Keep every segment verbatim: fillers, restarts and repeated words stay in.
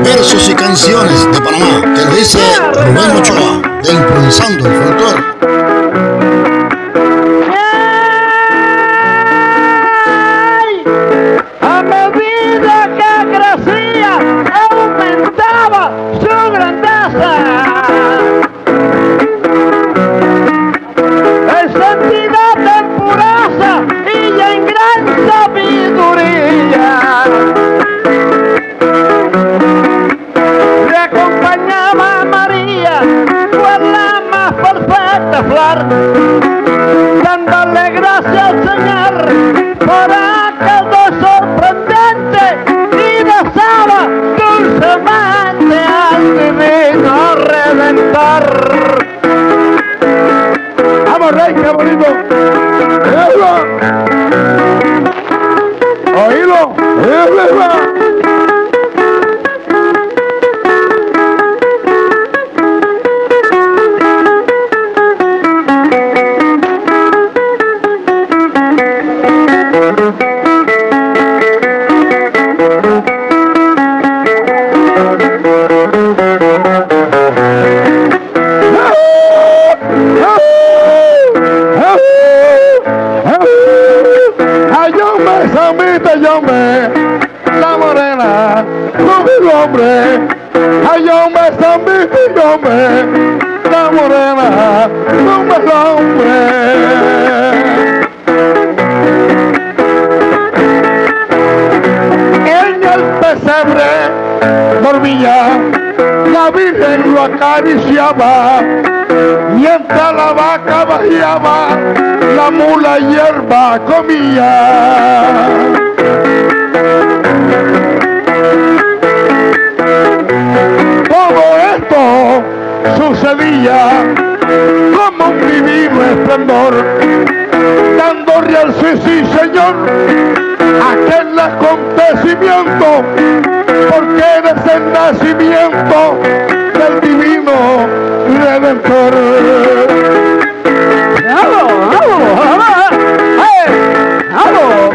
versos y canciones de Panamá. Te lo dice Rubén Ochoa, de Improvisando el Folclore. A medida que crecía, aumentaba su grandeza. En santidad, en pureza y en gran sabiduría. Le acompañaba a María, fue la más perfecta flor, dándole gracias al Señor por aquel don sorprendente y besaba dulcemente al divino Redentor. ¡Vamos, Rey, qué bonito! ¡Oílo! ¡Oílo! ¡Oílo! Yo me, la morena, no mi hombre, ay yo me zambito y yo me, la morena, no mi hombre. En el pesebre dormía, la Virgen lo acariciaba, mientras la vaca vaciaba, la mula hierba comía. Todo esto sucedía como un divino esplendor, dando real sí, sí, señor, aquel acontecimiento, porque eres el nacimiento del divino Redentor. ¡Bravo! ¡Bravo! ¡Bravo! ¡Eh! ¡Bravo!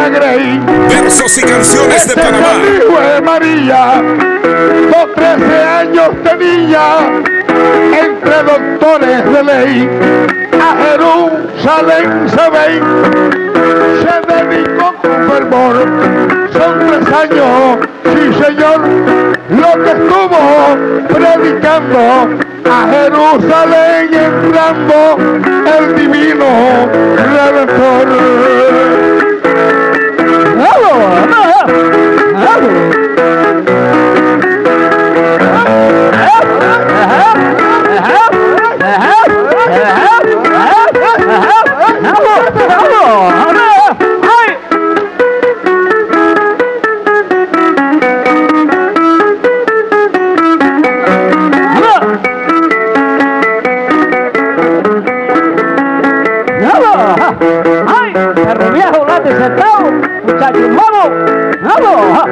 Ana Grey. Versos y canciones Este de es Panamá. el hijo de María, con trece años tenía, entre doctores de ley, a Jerusalén se ve, se dedicó con fervor, son tres años, sí señor, lo que estuvo predicando, a Jerusalén entrando el divino Redentor. ¡Ay! Perro viejo, late sentado, muchacho nuevo, nuevo.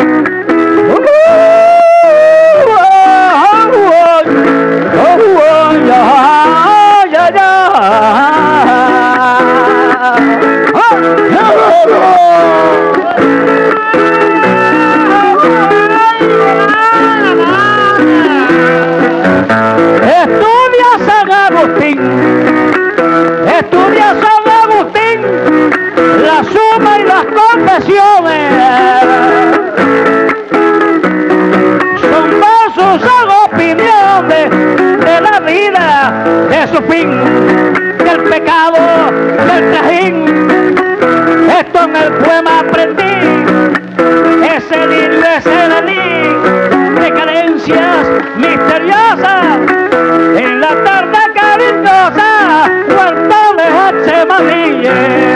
Estudia San Agustín, estudia San Agustín, la suma y las confesiones. Son versos en opiniones de la vida, de su fin, del pecado, del trajín. Esto en el poema aprendí, ese lindo, ese delí, de cadencias misteriosas, en la tarde cariñosa, cuarto de H. Madrid.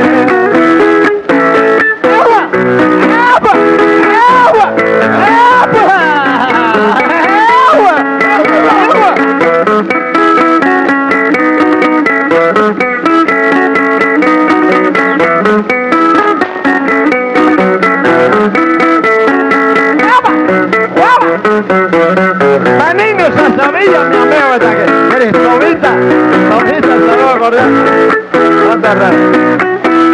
¡Agua! ¡Agua! ¡Agua! ¡Agua! ¡Agua! ¡Agua! ¡A niños a semillas, mi amigo, hasta que eres Tomita, Tomita, saludos cordiales. No te arregles.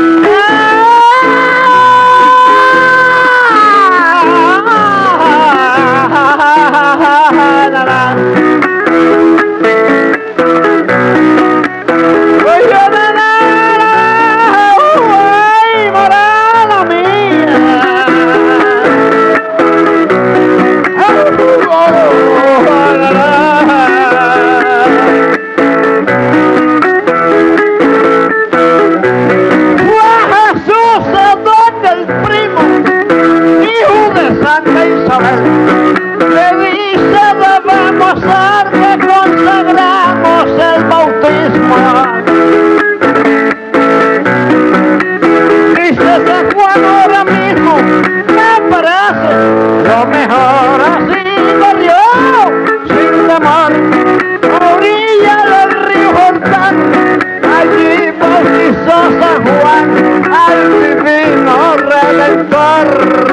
Le dice debemos ser que consagramos el bautismo. Dice San Juan ahora mismo, me parece lo mejor así corrió sin temor a orilla del río Jordán. Allí bautizó San Juan al divino Redentor.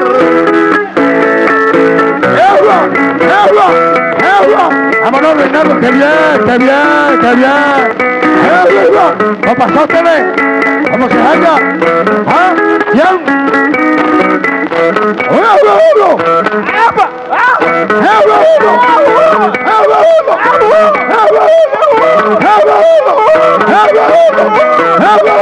Vámonos, Reinaldo, que bien, que bien, que bien. ¿Cómo pasó usted? ¿Cómo se halla? ¿Ah? ¿Bien? ¡Uno, uno, uno! ¡Epa! ¡Epa, uno! ¡Epa, uno! ¡Epa, uno! ¡Epa, uno! ¡Epa, uno! ¡Epa,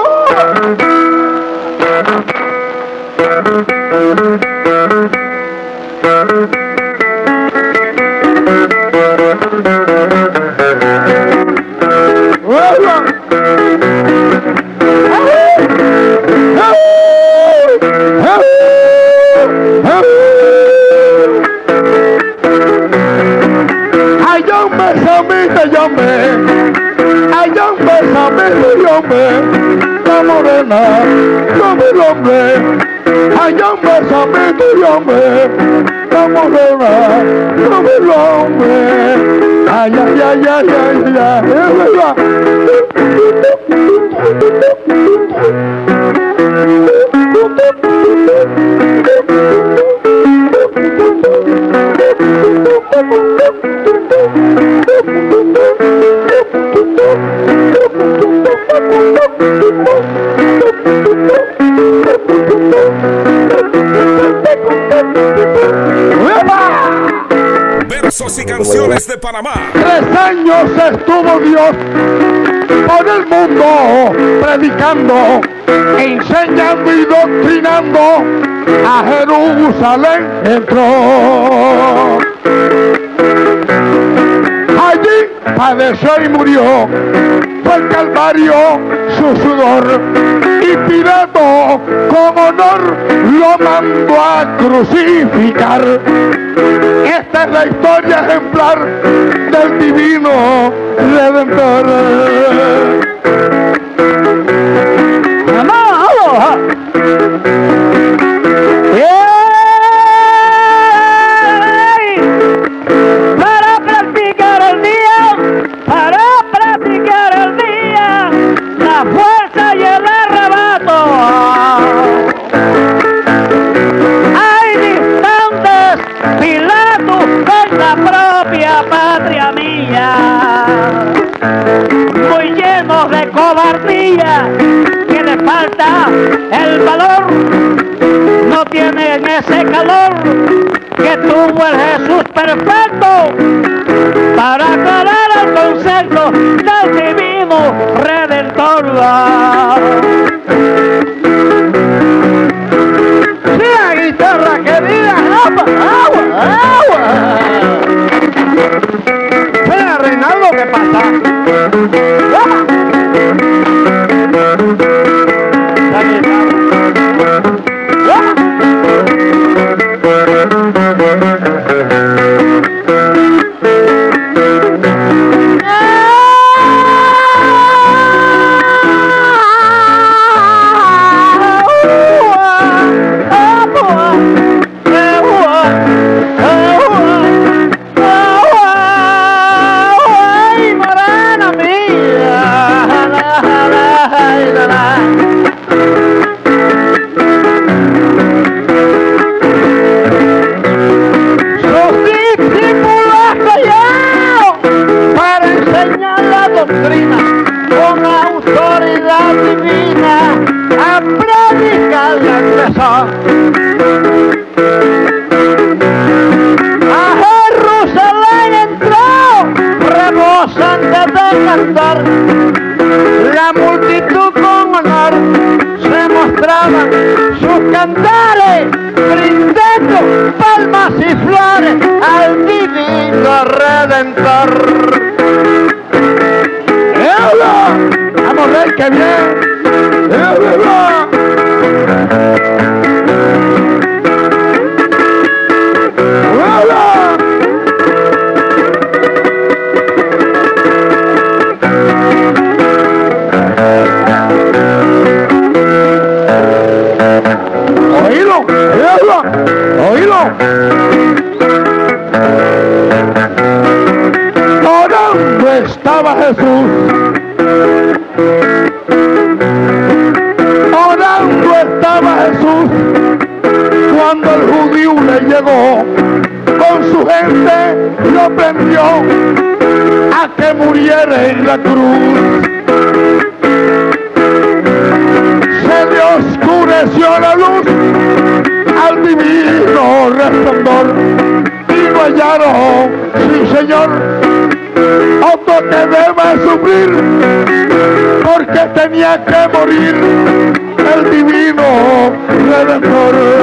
la morena, no mi hombre, allá un besame tu hombre, la morena, no mi hombre, ay, ay, ay, ay, ay, ay, ay, ay. Éxitos y canciones de Panamá. Tres años estuvo Dios por el mundo predicando, enseñando y doctrinando. A Jerusalén entró. Allí padeció y murió, fue el Calvario su sudor, y Pilato con honor lo mandó a crucificar. Esta es la historia ejemplar del divino Redentor. Para practicar el día, para practicar el día, la fuerza y el arrebato. Hay distantes, Pilato, en la propia patria mía, muy llenos de cobardía, que le falta el valor, no tienen ese calor que tuvo el Jesús perfecto para aclarar el concepto del divino Redentor. Sí, la guitarra querida, agua, agua, agua. Mira, Reinaldo, ¿qué pasa? ¡Ah! La guitarra. ¡Ah! Con autoridad divina a predicar la iglesia. A Jerusalén entró, rebosante de cantar. La multitud con honor se mostraban sus cantares, brindando palmas y flores al divino Redentor. ¡Vamos, rey, qué bien! ¡Oílo! ¡Oílo! ¡Oílo! Orando estaba Jesús, orando estaba Jesús, cuando el judío le llegó, con su gente lo prendió a que muriera en la cruz. Se le oscureció la luz al divino resplandor, y no hallaron, sí Señor, otro que deba sufrir, porque tenía que morir el divino Redentor.